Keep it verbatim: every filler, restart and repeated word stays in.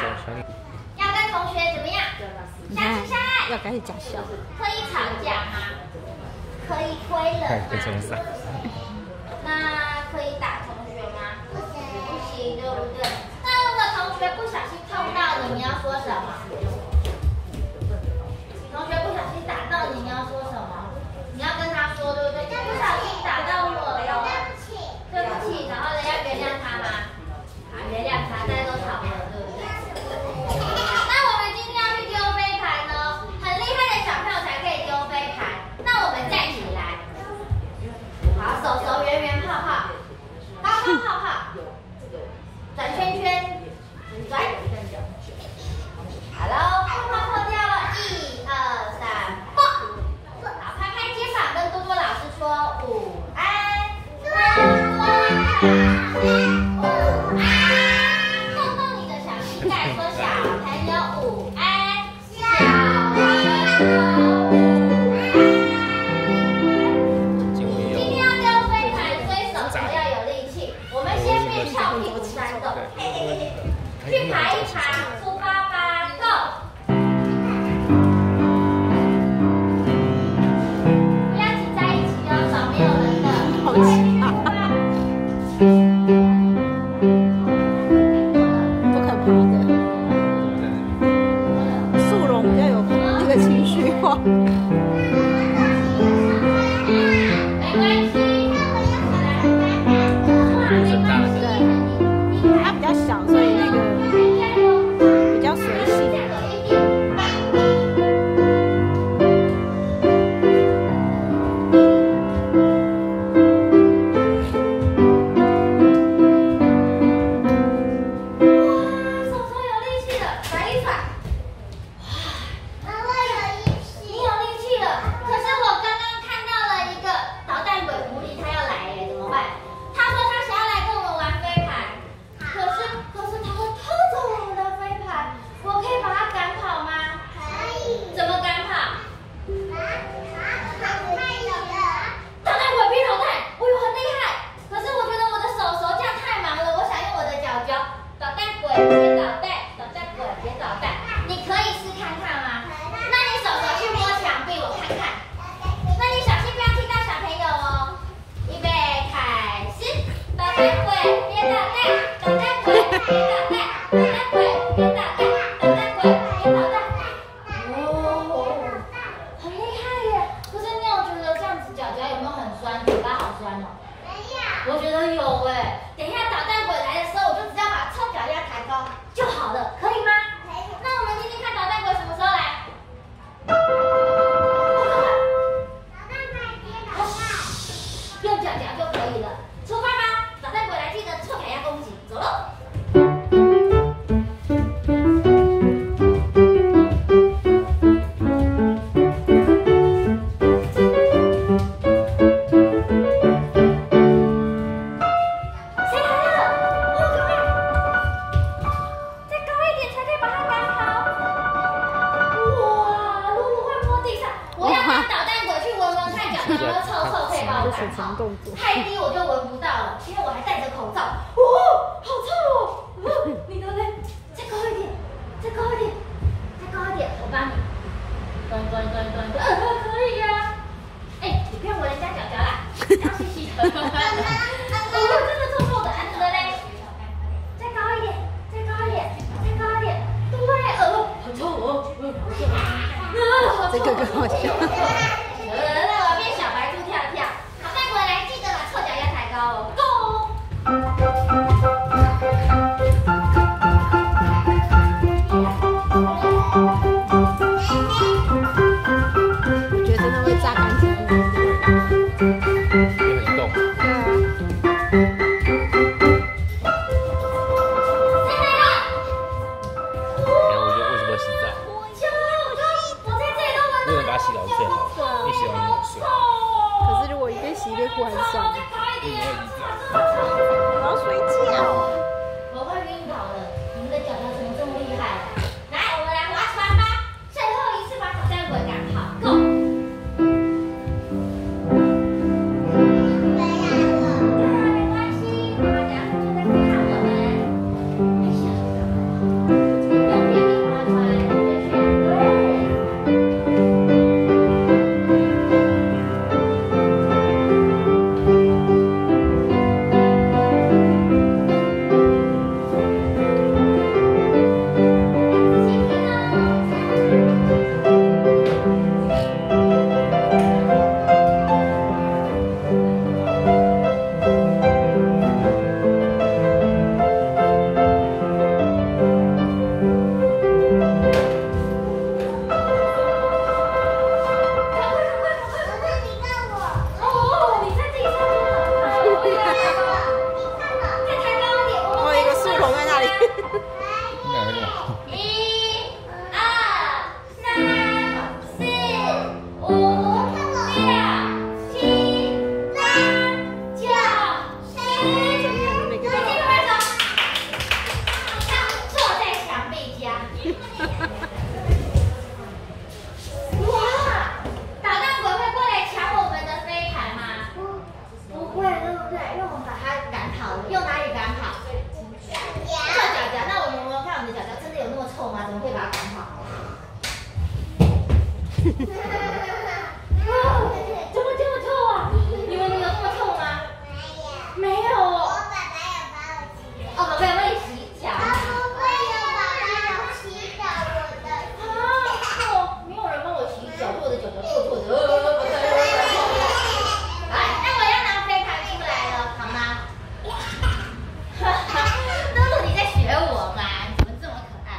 要跟同学怎么样？相亲相爱。 要开始假笑。 可以吵架吗？可以推人吗？那可以打同学吗？不行，不行，对不对？那如果同学不小心碰到你，你要说什么？同学不小心打到你，你要说什么？你要跟他说，对不对？不小心打到我了，对不起，对不起，然后呢要原谅他吗？好，原谅他，大家都吵了，对不对？那我们今天要去丢飞盘呢，很厉害的小朋友才可以丢飞盘。那我们站起来，好，手手圆圆泡泡，高高泡泡，转圈圈，转。好喽，泡泡破掉了，一二三，啵！好，拍拍肩膀，跟多多老师说午安，午安，动动你的小膝盖，说小朋友午安，小朋友午安。今天要丢飞盘，所以手手要有力气。我们先变翘屁股山洞，去爬一爬，出发吧 ，Go！ 不要挤在一起哦，找没有人的。 好奇啊！不可怕的。素荣比较有那个情绪化。 没关系。 对，它比较小，所以那个比较随性。 我觉得有哎，等一下捣蛋鬼来的时候，我就只要把臭脚丫抬高就好了，可以吗？可以。那我们听听看捣蛋鬼什么时候来？捣蛋鬼接捣蛋，用脚脚就可以了。出发吧，捣蛋鬼来，记得臭脚丫攻击，走喽。太低我就闻不到了，因为我还戴着口罩。哦，好臭哦！哦，你的嘞？再高一点，再高一点，再高一点，我帮你。端端端端端，呃，可以呀。哎，你不要闻人家脚脚啦，要细细的。哦，真的臭臭的，啊，你的嘞？再高一点，再高一点，再高一点。对，呃，好臭哦，呃，好臭。啊，好臭。 这个更好笑。